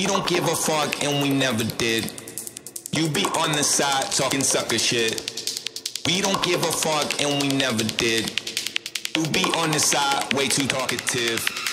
don't give a fuck and we never did. You be on the side talking sucker shit. We don't give a fuck and we never did. You be on the side way too talkative.